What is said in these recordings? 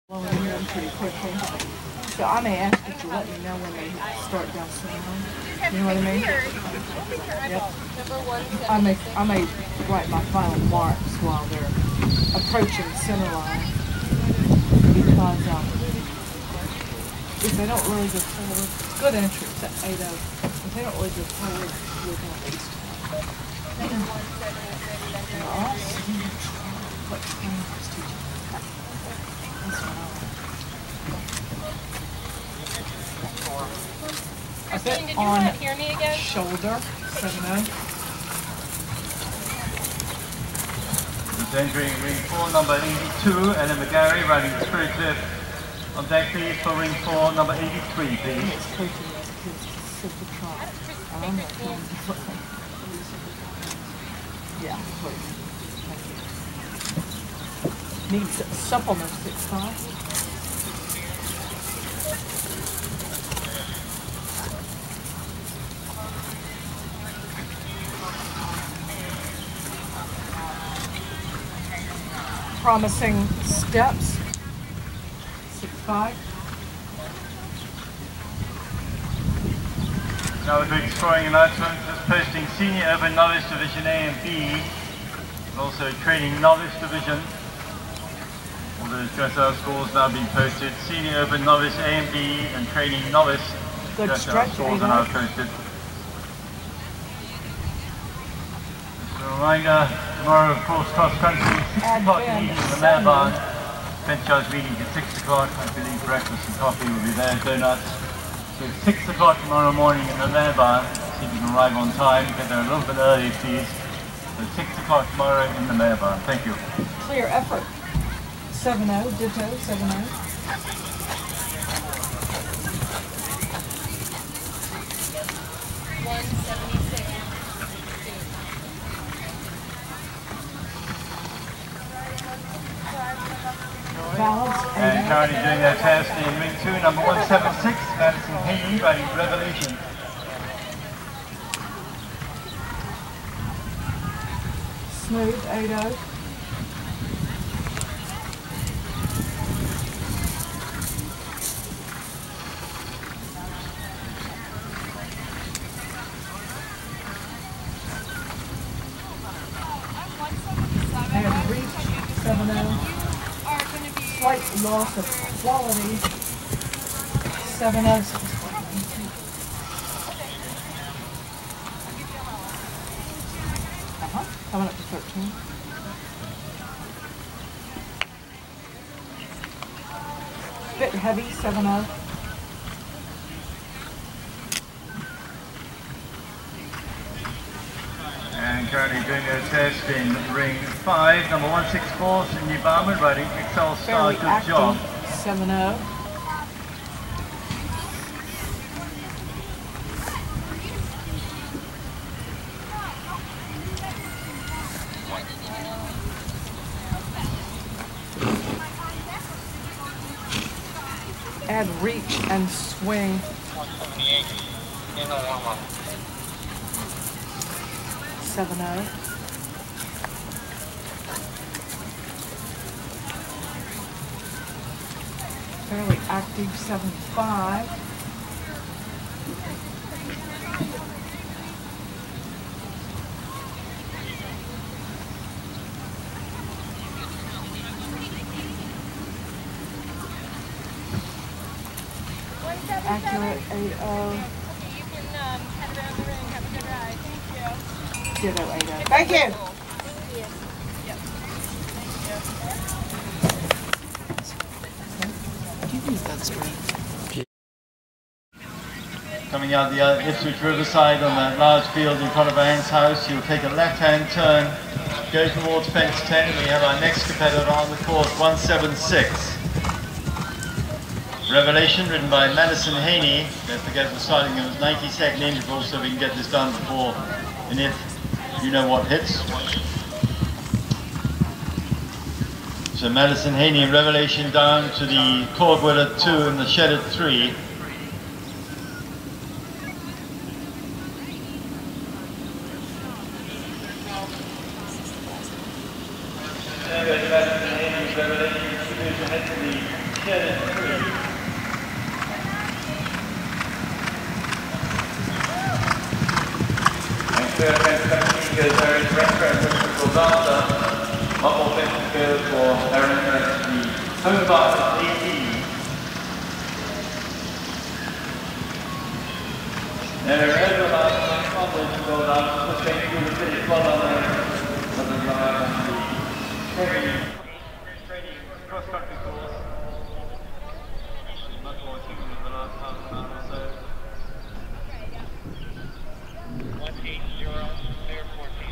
Well, we them pretty quickly. So I may ask you to let me know when they start down center line. You know what I mean? Yep. I may write my final marks while they're approaching center line because if they don't really go forward, good entrance at 8-0. If they don't really go forward, we're going to waste time. I bet on shoulder, 7-0. Entering ring 4, number 82, Ellen McGarry, riding the spirit lift. On deck, please, for ring 4, number 83, please. Yeah, please. Needs supplement 6-5. Promising steps, 6-5. Now we're exploring announcement, just posting Senior Urban Novice Division A and B, and also Training Novice Division. All those dress-out scores now being posted. Senior Urban Novice A and B and Training Novice dress-out scores are now posted. Just a reminder, tomorrow of course cross-country, 6 o'clock meeting in the Mayor Barn. Bench charge meeting at 6 o'clock. I believe breakfast and coffee will be there, donuts. So 6 o'clock tomorrow morning in the Mayor Barn. See if you can arrive on time. Get there a little bit early, please. So 6 o'clock tomorrow in the Mayor Barn. Thank you. Clear effort. 7-0, ditto, 7-0. And currently doing their test in ring 2, number 176, Madison Haney, riding Revelation. Smooth, 8-0. And reach, 7-0. Slight loss of quality, 7-0. Coming up to 13. Bit heavy, 7-0. And currently doing their test in ring 5, number 164, Cindy Barman, riding Excel Star. Good active, job. 7-0. Add reach and swing. 7-0. Fairly active, 7-5. Accurate, 8-0. You can head around the ring. Have a good ride. Thank you. Ditto, 8-0. Thank you. Coming out the Ipswich Riverside on that large field in front of Anne's house, you'll take a left-hand turn, go towards fence 10, and we have our next competitor on the course, 176. Revelation, ridden by Madison Haney. Don't forget we're starting in a 90-second interval so we can get this done before and if you know what hits. So Madison Haney and Revelation down to the cordwood at 2 and the shed at 3. Third fence 17 goes RNSVIDEOMEDIA for Groton. One more fence to go for RNSVIDEOMEDIA home bar 18. There are about 1 to go down, just going through the finish well on the training cross-country course. Much more achievement in the last half an hour or so. 180, clear 14.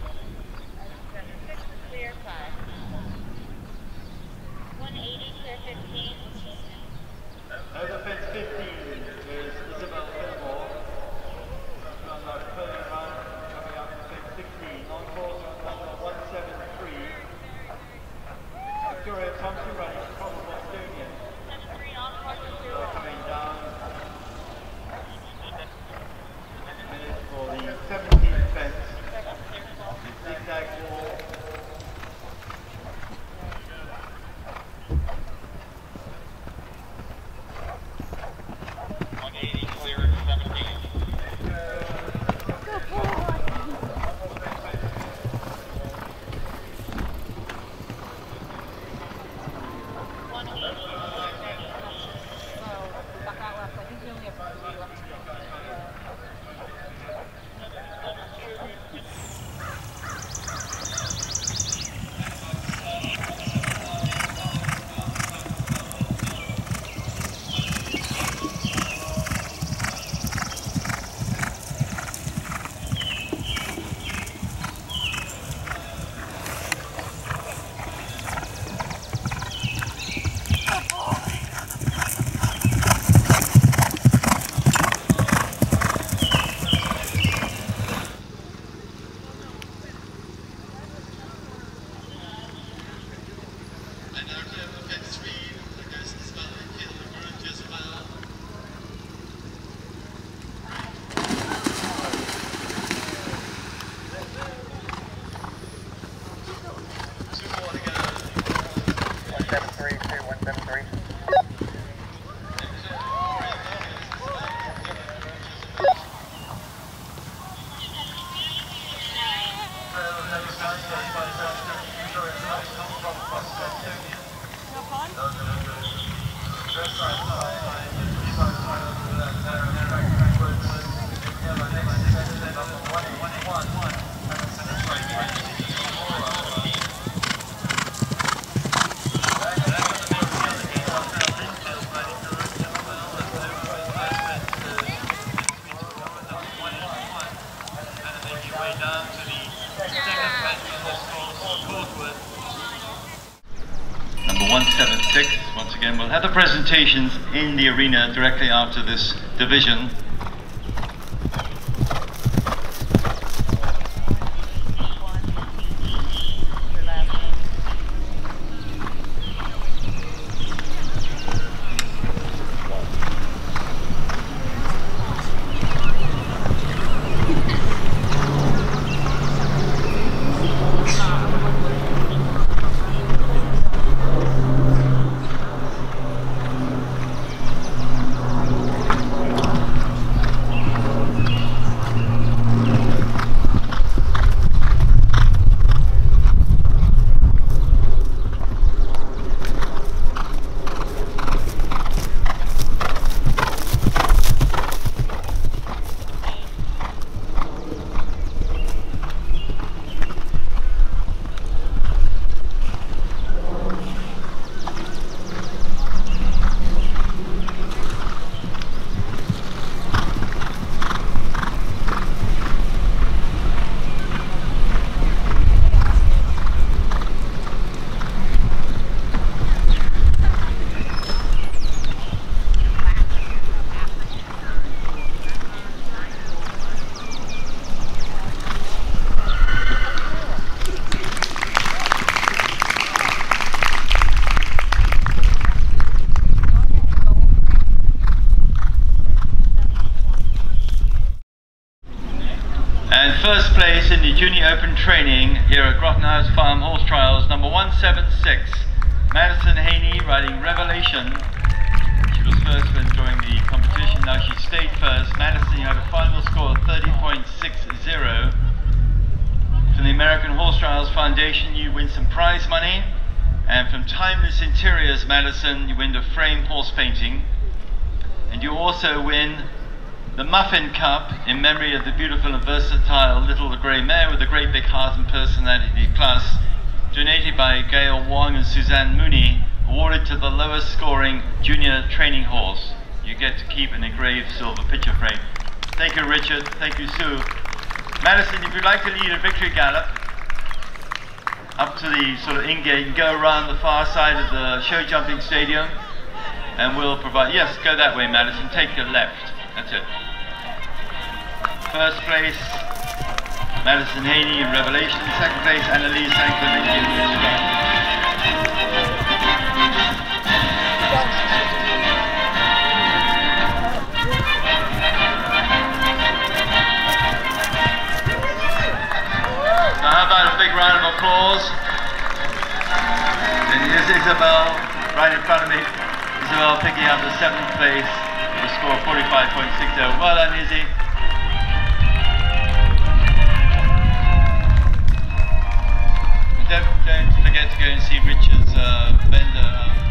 6 clear 5. 180, clear 15. Over fence 15 is Isabel Fillmore. Run like curling run, coming up to fence 16. On course on number 173. Victoria Thompson running from Bostonian. Coming down. Minutes for the 17th fence. Zigzag wall. Number 176, once again, we'll have the presentations in the arena directly after this division. First place in the Junior Open training here at Groton Farm Horse Trials, number 176, Madison Haney riding Revelation. She was first when during the competition, now she stayed first. Madison, you had a final score of 30.60. From the American Horse Trials Foundation, you win some prize money. And from Timeless Interiors, Madison, you win the frame horse painting. And you also win the Muffin Cup in memory of the beautiful and versatile Little Grey Mare with a great big heart and personality class, donated by Gail Wong and Suzanne Mooney, awarded to the lowest scoring junior training horse. You get to keep an engraved silver picture frame. Thank you, Richard. Thank you, Sue. Madison, if you'd like to lead a victory gallop up to the sort of in-gate, go around the far side of the show jumping stadium, and we'll provide, yes, go that way, Madison, take your left, that's it. First place, Madison Haney in Revelation. Second place, Annalise Sanctimonious in Groton. Now how about a big round of applause? And here's Isabel, right in front of me. Isabel picking up the 7th place with a score of 45.60. Well done, Izzy. Don't forget to go and see Richard's vendor.